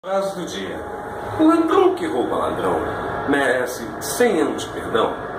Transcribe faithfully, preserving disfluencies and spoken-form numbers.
Frase do dia. Ladrão que rouba ladrão merece cem anos de perdão.